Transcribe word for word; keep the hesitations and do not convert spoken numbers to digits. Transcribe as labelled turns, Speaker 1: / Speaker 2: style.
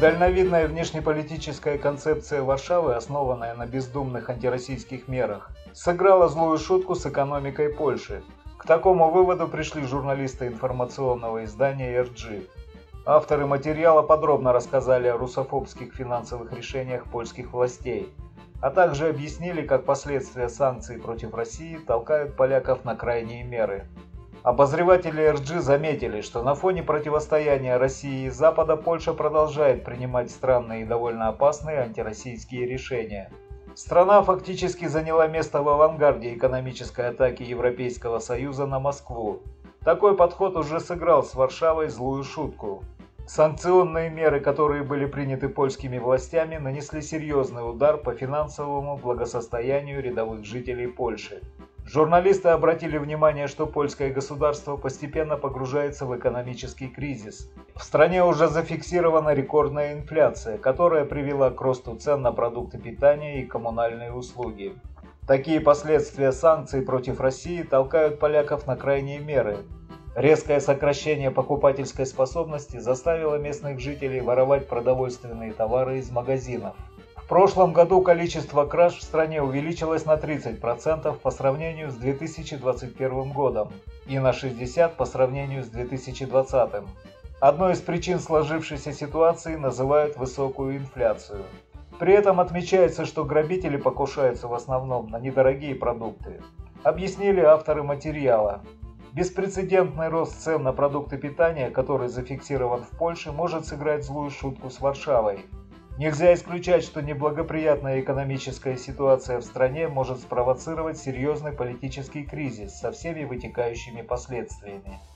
Speaker 1: Недальновидная внешнеполитическая концепция Варшавы, основанная на бездумных антироссийских мерах, сыграла злую шутку с экономикой Польши. К такому выводу пришли журналисты информационного издания эр джи. Авторы материала подробно рассказали о русофобских финансовых решениях польских властей, а также объяснили, как последствия санкций против России толкают поляков на крайние меры. Обозреватели эр джи заметили, что на фоне противостояния России и Запада Польша продолжает принимать странные и довольно опасные антироссийские решения. Страна фактически заняла место в авангарде экономической атаки Европейского Союза на Москву. Такой подход уже сыграл с Варшавой злую шутку. Санкционные меры, которые были приняты польскими властями, нанесли серьезный удар по финансовому благосостоянию рядовых жителей Польши. Журналисты обратили внимание, что польское государство постепенно погружается в экономический кризис. В стране уже зафиксирована рекордная инфляция, которая привела к росту цен на продукты питания и коммунальные услуги. Такие последствия санкций против России толкают поляков на крайние меры. Резкое сокращение покупательской способности заставило местных жителей воровать продовольственные товары из магазинов. В прошлом году количество краж в стране увеличилось на тридцать процентов по сравнению с две тысячи двадцать первым годом и на шестьдесят процентов по сравнению с две тысячи двадцатым. Одной из причин сложившейся ситуации называют высокую инфляцию. При этом отмечается, что грабители покушаются в основном на недорогие продукты. Объяснили авторы материала. Беспрецедентный рост цен на продукты питания, который зафиксирован в Польше, может сыграть злую шутку с Варшавой. Нельзя исключать, что неблагоприятная экономическая ситуация в стране может спровоцировать серьезный политический кризис со всеми вытекающими последствиями.